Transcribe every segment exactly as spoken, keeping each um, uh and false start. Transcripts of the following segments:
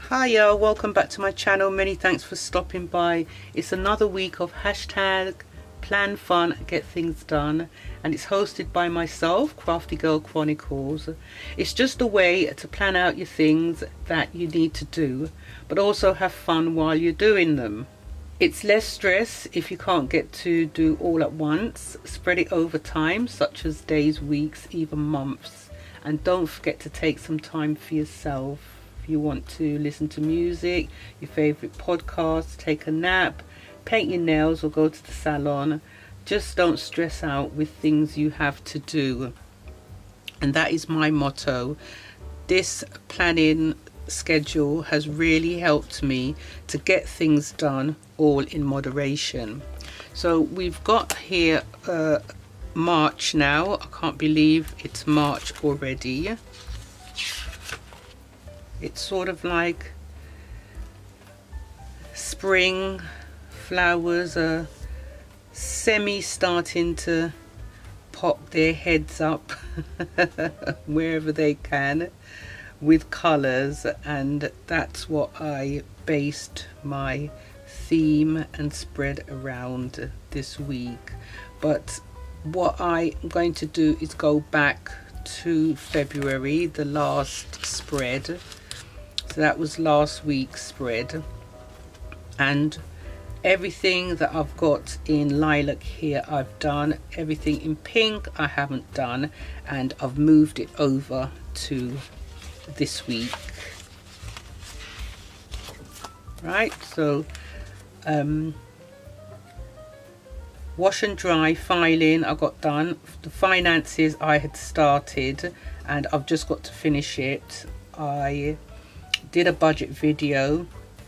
Hiya, welcome back to my channel. Many thanks for stopping by. It's another week of hashtag plan fun get things done, and it's hosted by myself, Crafty Girl Chronicles. It's just a way to plan out your things that you need to do, but also have fun while you're doing them. It's less stress if you can't get to do all at once. Spread it over time, such as days, weeks, even months, and don't forget to take some time for yourself. If you want to listen to music, your favorite podcasts, take a nap, paint your nails or go to the salon, just don't stress out with things you have to do. And that is my motto. This planning schedule has really helped me to get things done all in moderation. So we've got here uh, March now. I can't believe it's March already. It's sort of like spring, flowers are semi starting to pop their heads up wherever they can with colours, and that's what I based my theme and spread around this week. But what I'm going to do is go back to February, the last spread. So that was last week's spread, and everything that I've got in lilac here I've done. Everything in pink I haven't done, and I've moved it over to this week. Right, so um, wash and dry filing I got done. The finances I had started and I've just got to finish it. I did a budget video.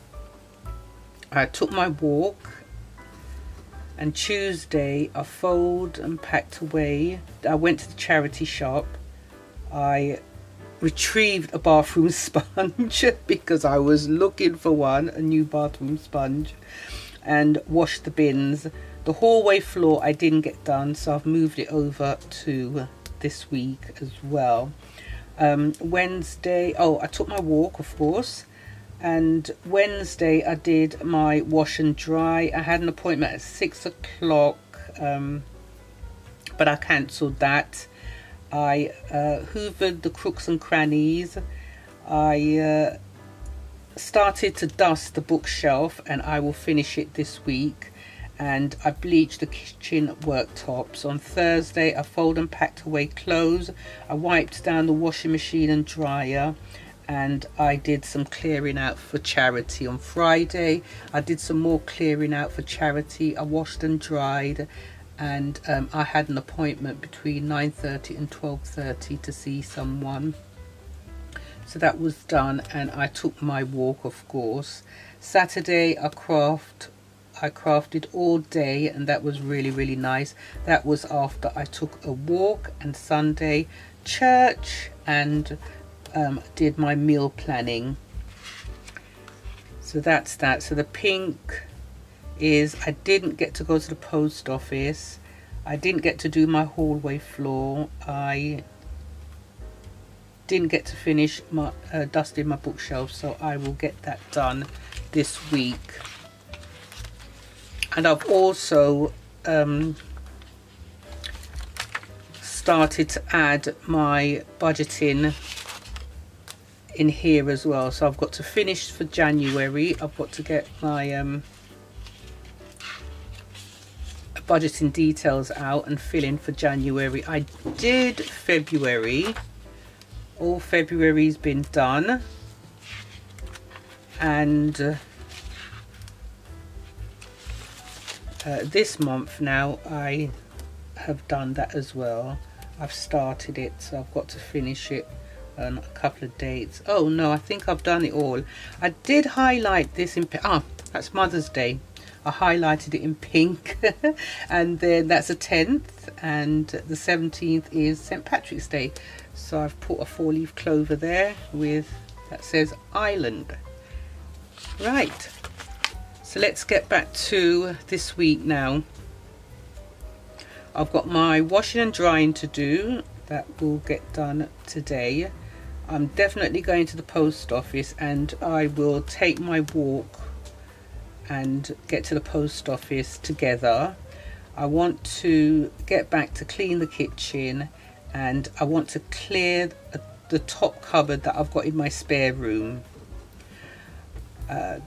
I took my walk, and Tuesday I folded and packed away. I went to the charity shop. I retrieved a bathroom sponge because I was looking for one, a new bathroom sponge, and washed the bins. The hallway floor I didn't get done, so I've moved it over to this week as well. Um, Wednesday, oh, I took my walk, of course, and Wednesday I did my wash and dry. I had an appointment at six o'clock, um, but I cancelled that. I uh, hoovered the crooks and crannies. I uh, started to dust the bookshelf, and I will finish it this week. And I bleached the kitchen worktops. On Thursday I folded and packed away clothes. I wiped down the washing machine and dryer, and I did some clearing out for charity. On Friday I did some more clearing out for charity. I washed and dried, and um, I had an appointment between nine thirty and twelve thirty to see someone. So that was done, and I took my walk, of course. Saturday I craft I crafted all day, and that was really really nice. That was after I took a walk. And Sunday church, and um, did my meal planning. So that's that. So the pink is I didn't get to go to the post office. I didn't get to do my hallway floor. I didn't get to finish my uh, dusting my bookshelf, so I will get that done this week. And I've also um, started to add my budgeting in here as well. So I've got to finish for January. I've got to get my um, budgeting details out and fill in for January. I did February. All February's been done. And Uh, Uh, this month now I have done that as well. I've started it, so I've got to finish it on a couple of dates. Oh no, I think I've done it all. I did highlight this in ah, that's Mother's Day. I highlighted it in pink. And then that's the tenth, and the seventeenth is Saint Patrick's Day. So I've put a four leaf clover there with that says Island. Right. So let's get back to this week now. I've got my washing and drying to do. That will get done today. I'm definitely going to the post office, and I will take my walk and get to the post office together. I want to get back to clean the kitchen, and I want to clear the top cupboard that I've got in my spare room. Uh,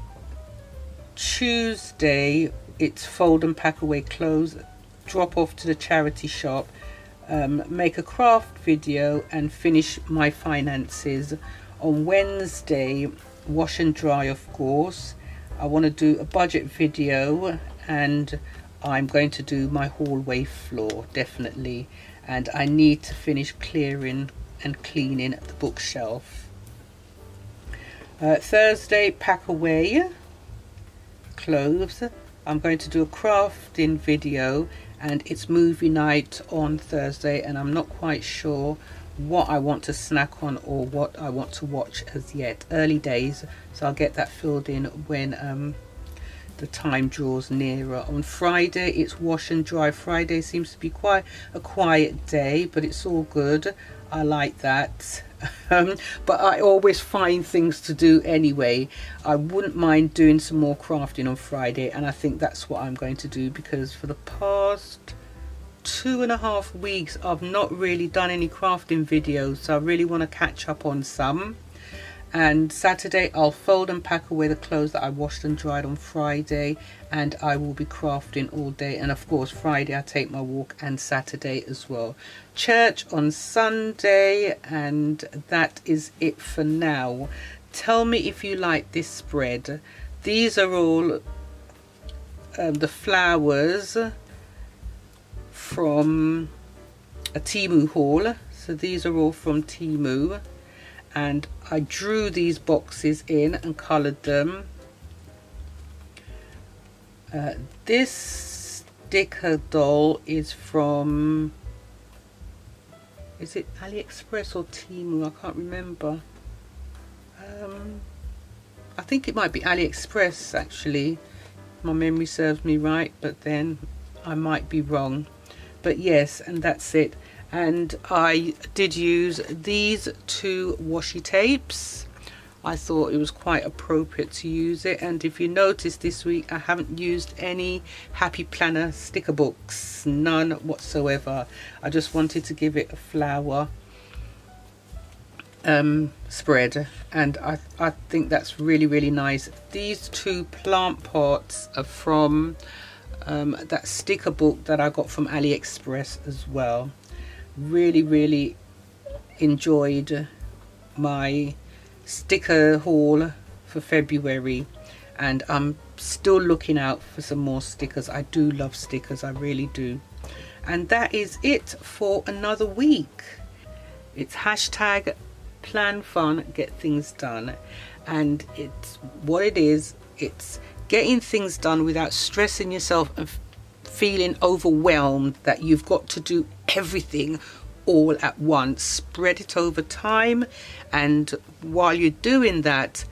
Tuesday, it's fold and pack away clothes, drop off to the charity shop, um, make a craft video and finish my finances. On Wednesday, wash and dry, of course. I want to do a budget video, and I'm going to do my hallway floor, definitely. And I need to finish clearing and cleaning the bookshelf. Uh, Thursday, pack away clothes. I'm going to do a crafting video, and it's movie night on Thursday, and I'm not quite sure what I want to snack on or what I want to watch as yet. Early days, so I'll get that filled in when um, the time draws nearer. On Friday, it's wash and dry. Friday seems to be quite a quiet day, but it's all good. I like that. Um, but I always find things to do anyway. I wouldn't mind doing some more crafting on Friday, and I think that's what I'm going to do, because for the past two and a half weeks I've not really done any crafting videos, so I really want to catch up on some. And Saturday I'll fold and pack away the clothes that I washed and dried on Friday, and I will be crafting all day. And of course Friday I take my walk, and Saturday as well. Church on Sunday, and that is it for now. Tell me if you like this spread. These are all um, the flowers from a Temu haul. So these are all from Temu, and I drew these boxes in and coloured them. Uh, this sticker doll is from, is it AliExpress or Temu? I can't remember. Um, I think it might be AliExpress actually, if my memory serves me right, but then I might be wrong. But yes, and that's it. And I did use these two washi tapes. I thought it was quite appropriate to use it. And if you notice, this week I haven't used any Happy Planner sticker books, none whatsoever. I just wanted to give it a flower um, spread, and I, I think that's really really nice. These two plant pots are from um, that sticker book that I got from AliExpress as well. Really really enjoyed my sticker haul for February, and I'm still looking out for some more stickers. I do love stickers, I really do. And that is it for another week. It's hashtag plan fun, get things done, and it's what it is. It's getting things done without stressing yourself and feeling overwhelmed that you've got to do everything all at once. Spread it over time, and while you're doing that,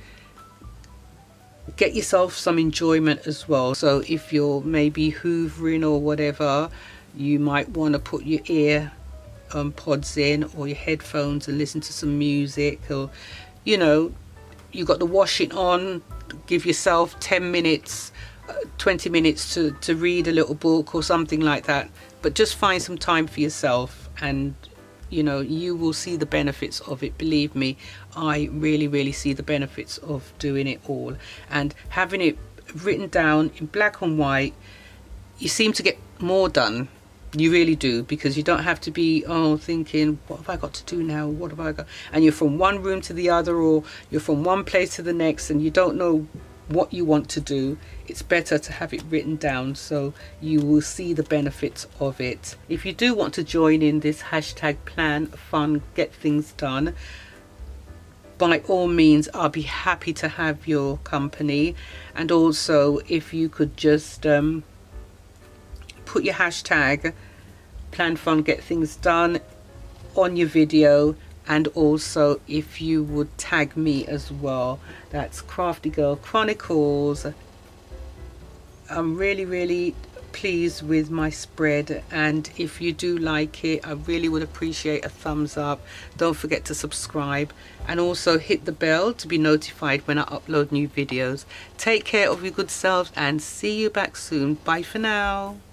get yourself some enjoyment as well. So if you're maybe hoovering or whatever, you might want to put your ear um, pods in or your headphones and listen to some music, or you know, you got the washing on, give yourself ten minutes, uh, twenty minutes to, to read a little book or something like that. But just find some time for yourself, and you know, you will see the benefits of it. Believe me, I really really see the benefits of doing it all, and having it written down in black and white. You seem to get more done, you really do, because you don't have to be oh thinking, what have I got to do now, what have I got, and you're from one room to the other, or you're from one place to the next, and you don't know what you want to do. It's better to have it written down, so you will see the benefits of it. If you do want to join in this hashtag plan fun get things done, by all means I'll be happy to have your company. And also if you could just um, put your hashtag plan fun get things done on your video, and also if you would tag me as well. That's Crafty Girl Chronicles. I'm really really pleased with my spread, and if you do like it, I really would appreciate a thumbs up. Don't forget to subscribe and also hit the bell to be notified when I upload new videos. Take care of your good selves and see you back soon. Bye for now.